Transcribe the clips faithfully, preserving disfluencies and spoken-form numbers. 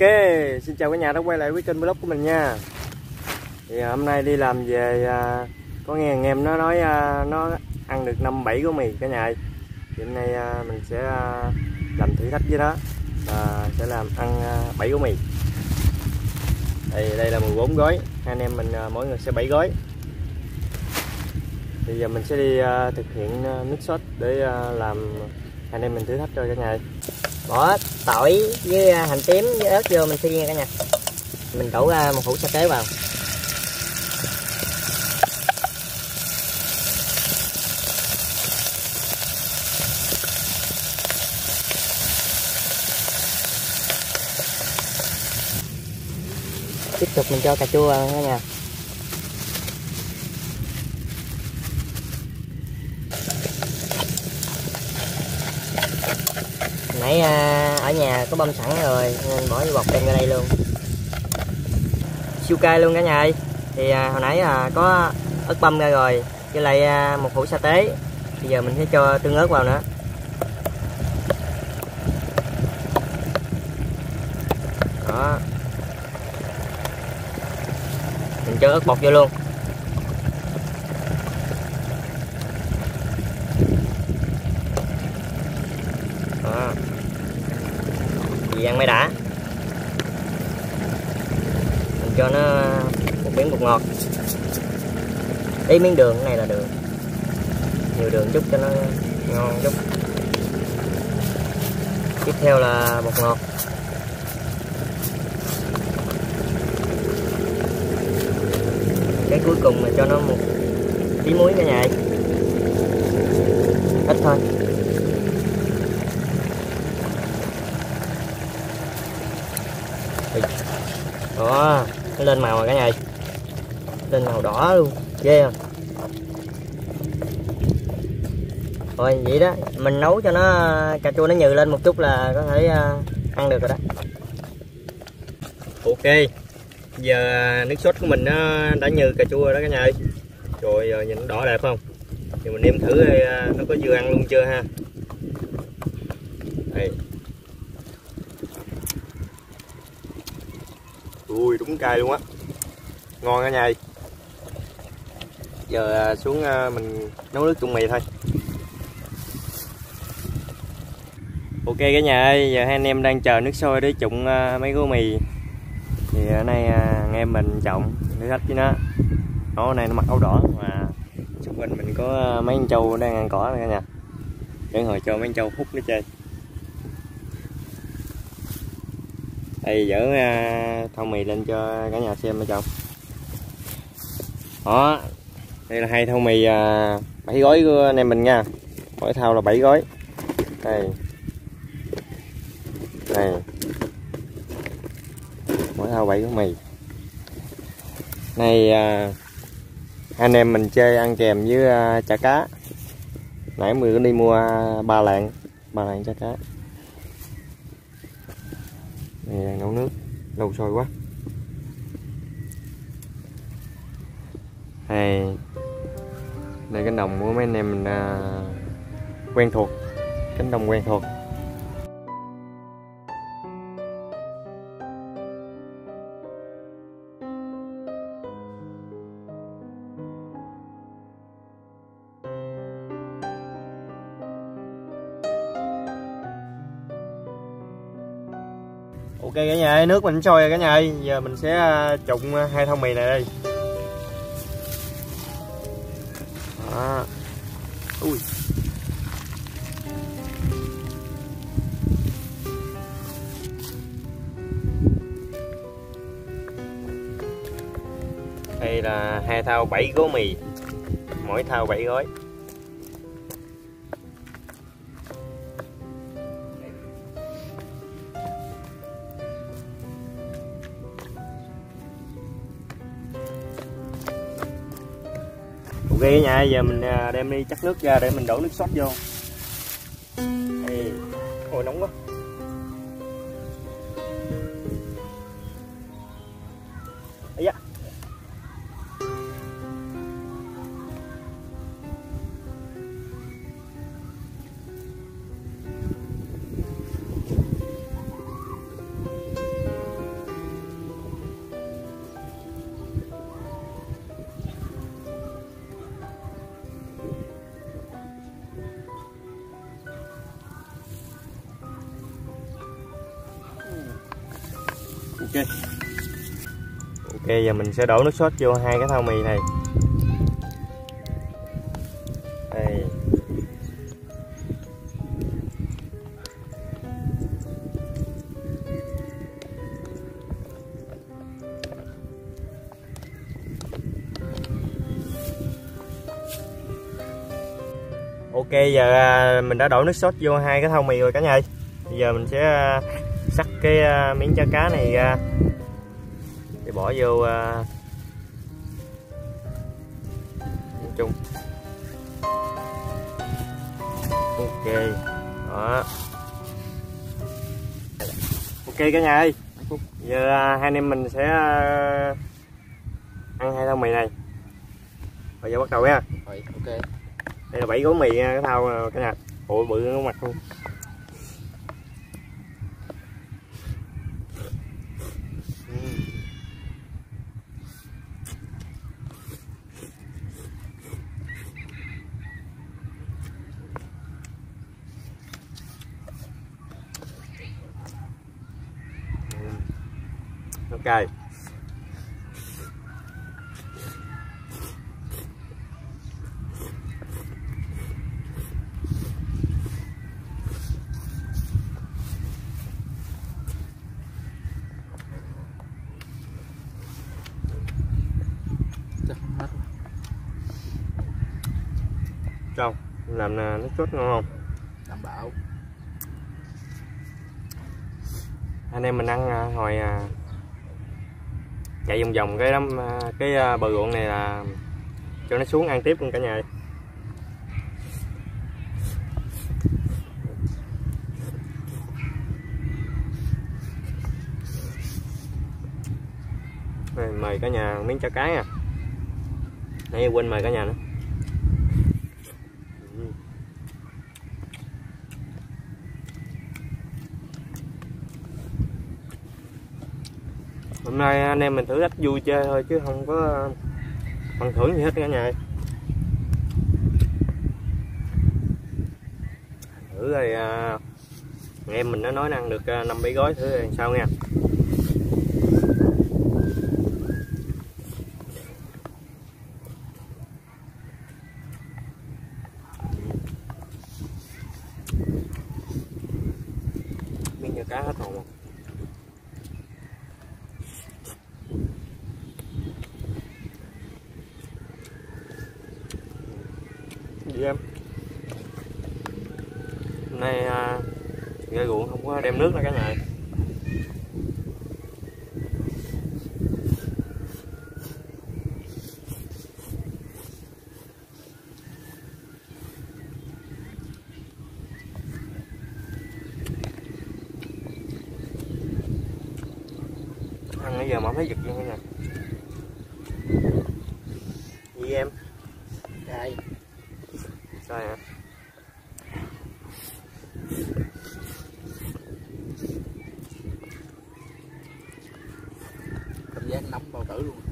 xin chào cả nhà đã quay lại với kênh vlog của mình nha. Thì à, hôm nay đi làm về à, có nghe anh em nó nói à, nó ăn được năm bảy gói mì cả nhà. Thì hôm nay à, mình sẽ à, làm thử thách với đó, à, sẽ làm ăn à, bảy gói mì. Đây đây là mười bốn gói, hai anh em mình à, mỗi người sẽ bảy gói. Thì giờ mình sẽ đi à, thực hiện à, nước sốt để à, làm anh em mình thử thách cho cả nhà. Bỏ tỏi với hành tím với ớt vô mình phi nha cả nhà. Mình đổ ra một hũ sa tế vào. Tiếp tục mình cho cà chua vào cả nhà. Nãy à, ở nhà có băm sẵn rồi nên bỏ vô bọc đem ra đây luôn. Siêu cay luôn cả nhà ơi. Thì à, hồi nãy à, có ớt băm ra rồi, với lại à, một hũ sa tế. Bây giờ mình sẽ cho tương ớt vào nữa. Đó. Mình cho ớt bột vô luôn. Đó. Vì ăn mới đã. Mình cho nó một miếng bột ngọt, tí miếng đường, cái này là đường, nhiều đường chút cho nó ngon chút. Tiếp theo là bột ngọt, cái cuối cùng là cho nó một tí muối cả nhà, ít thôi. Đó, nó lên màu rồi cả nhà, lên màu đỏ luôn, ghê không? Rồi vậy đó, mình nấu cho nó cà chua nó nhừ lên một chút là có thể ăn được rồi đó. Ok, giờ nước sốt của mình nó đã nhừ cà chua rồi đó cả nhà ơi. Trời ơi, nhìn nó đỏ đẹp không? Thì mình nêm thử nó có vừa ăn luôn chưa ha. Đây. Ui, đúng cay luôn á, ngon cả nhà ơi. Giờ xuống mình nấu nước trụng mì thôi. Ok cả nhà ơi, giờ hai anh em đang chờ nước sôi để trụng mấy gói mì. Thì ở đây anh em mình trộn thử thách với nó. Nó này nó mặc áo đỏ mà xung quanh mình có mấy con trâu đang ăn cỏ cả nhà. Để hồi cho mấy con trâu hút nó chơi. Đây dỡ thau mì lên cho cả nhà xem ở trong. Đó, đây là hai thau mì bảy gói của anh em mình nha. Mỗi thau là bảy gói. Đây. Đây. Mỗi thau bảy gói mì. Này à, anh em mình chơi ăn kèm với à, chả cá. Nãy mình có đi mua ba lạng, ba lạng chả cá. Này đang nấu nước, lâu sôi quá. Đây, đây cánh đồng của mấy anh em mình à, quen thuộc, cánh đồng quen thuộc. Ok cả nhà ơi, nước mình sôi rồi cả nhà ơi. Giờ mình sẽ trụng hai thau mì này đi. Đó. Ui. Đây là hai thau bảy gói mì, mỗi thau bảy gói. Ok cả nhà, giờ mình đem đi chắc nước ra để mình đổ nước sốt vô. Đây. Ôi nóng quá. Ấy da. Ok. Ok, giờ mình sẽ đổ nước sốt vô hai cái thau mì này. Đây. Ok, giờ mình đã đổ nước sốt vô hai cái thau mì rồi cả nhà ơi. Bây giờ mình sẽ sắc cái miếng chả cá này ra để bỏ vô chung. Ok đó. Ok cả nhà ơi, giờ hai anh em mình sẽ ăn hai thau mì này. Bây giờ bắt đầu nha. Rồi, ok. Đây là bảy gói mì cái thau cả nhà. Ủa bự nó mặt luôn. Ok. Sao? Làm nước sốt ngon không? Đảm bảo. Anh em mình ăn hồi chạy vòng vòng cái đám cái bờ ruộng này là cho nó xuống ăn tiếp luôn cả nhà. Rồi, mời cả nhà miếng chả cá nha. Nãy quên mời cả nhà nữa. Hôm nay anh em mình thử thách vui chơi thôi chứ không có phần thưởng gì hết cả nhà. Thử rồi à, anh em mình nó nói ăn được năm bảy gói, thử rồi sao nha. Miếng chả cá hết hồn không? Gì em? Hôm nay à, ra ruộng không có đem nước nữa cả nhà. Ăn bây giờ mà thấy giật luôn cả nhà. Gì em? Đây. Sao hả? Cảm giác nóng bao tử luôn.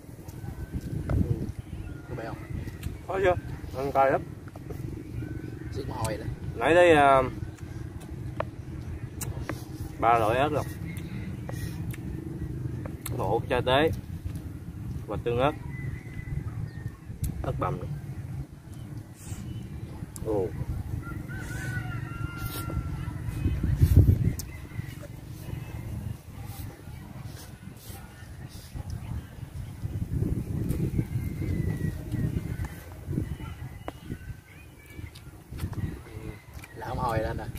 Có bèo không? Có chưa? Ăn cay lắm. Xiết mồ hôi này. Nãy đây uh, ba loại ớt rồi. Một hột cha tế và tương ớt. Ớt bằm nữa. Ồ. Lão mồ hôi lên rồi.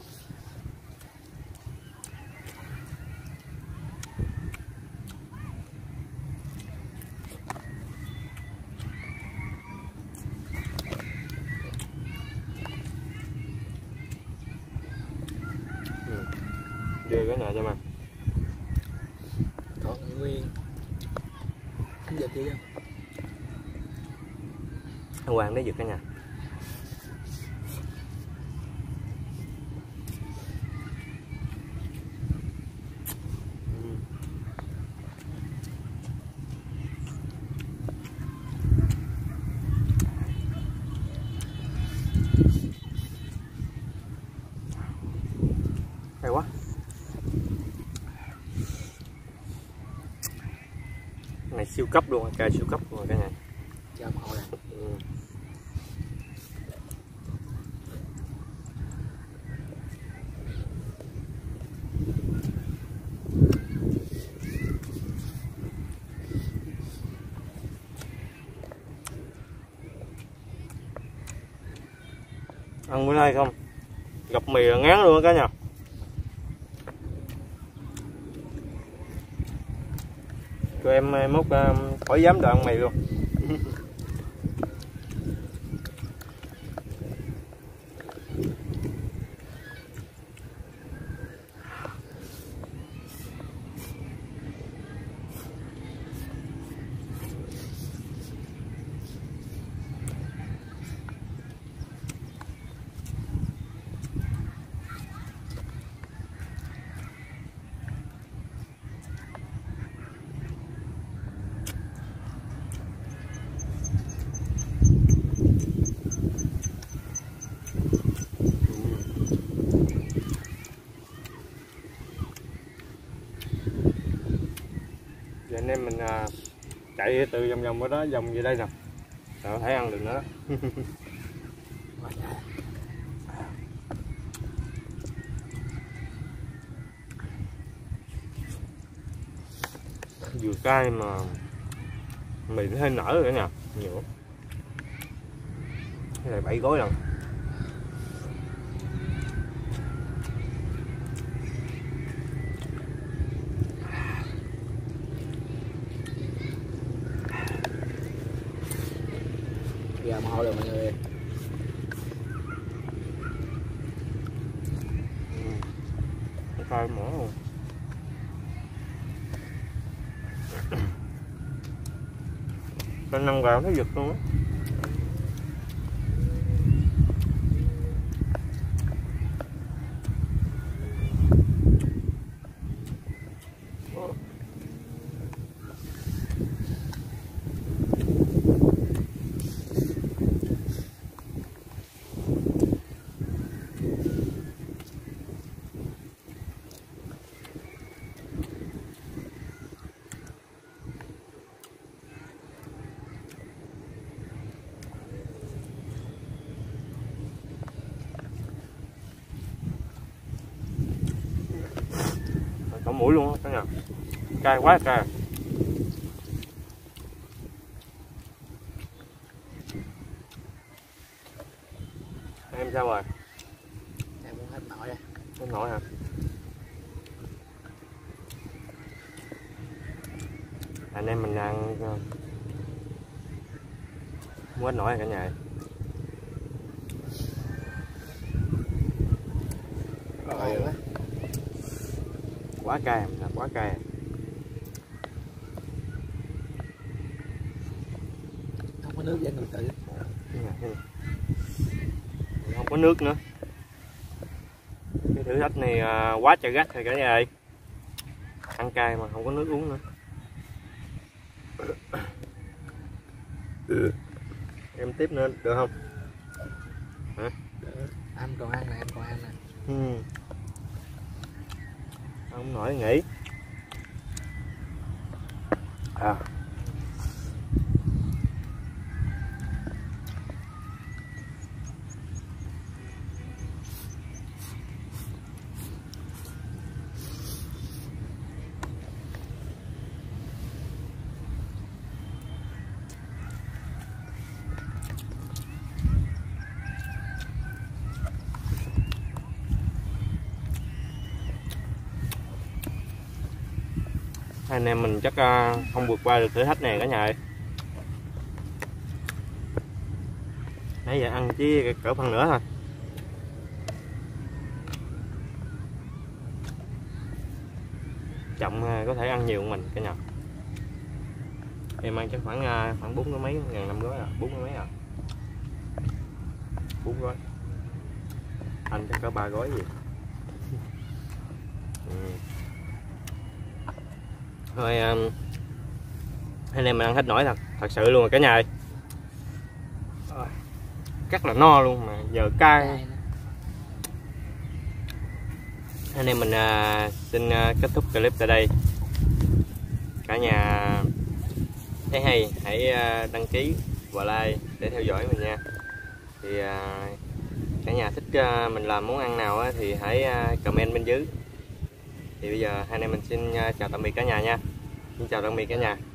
Đưa cái này cho mà. Còn nguyên. Anh giật gì không? Anh Hoàng đấy giật cả nhà. Hay quá. Này siêu cấp luôn, cây siêu cấp luôn cả nhà. Giờ một hồi này. Ừ. Ăn bữa nay không gặp mì là ngán luôn cả nhà. Tụi em mốt khỏi dám đợi ăn mì luôn. Giờ anh em mình à, chạy từ vòng vòng ở đó vòng về đây nè, rồi thấy ăn được nữa đó. Vừa cay mà mì nó hơi nở rồi cả nhà, nhiều. Cái này bảy gói lần. Giờ một hồi rồi mọi người. Ừ. Cay mỡ luôn. Cái năm gạo thấy giật luôn á. Có mũi luôn á cả nhà, cay quá cay. Em sao rồi? Em cũng hết nổi rồi. Hết nổi hả? Anh em mình ăn muốn hết nổi cả nhà. Rồi quá. Quá cay, là quá cay. Không có nước để mình tự. Không có nước nữa. Cái thử thách này quá trời gắt rồi cả nhà ơi. Ăn cay mà không có nước uống nữa. Em tiếp nữa được không? Hả? Được. Anh còn ăn nè, em còn ăn nè. Ừ. Không nổi nghỉ. À. Anh em mình chắc không vượt qua được thử thách này cả nhà ơi. Nãy giờ ăn chỉ cỡ phần nữa thôi. Chậm có thể ăn nhiều hơn mình cả nhà. Em ăn chắc khoảng khoảng bốn cái mấy ngàn năm gói rồi, bốn cái mấy rồi. Bốn gói. Anh chắc cỡ ba gói gì. Ừ. Thôi um, anh em mình ăn hết nổi thật, thật sự luôn rồi cả nhà ơi. Cắt là no luôn mà giờ cay. Anh em mình uh, xin uh, kết thúc clip tại đây. Cả nhà thấy hay hãy à, đăng ký và like để theo dõi mình nha. Thì à, cả nhà thích à, mình làm món ăn nào á, thì hãy à, comment bên dưới. Thì bây giờ hai anh em mình xin à, chào tạm biệt cả nhà nha. Xin chào tạm biệt cả nhà.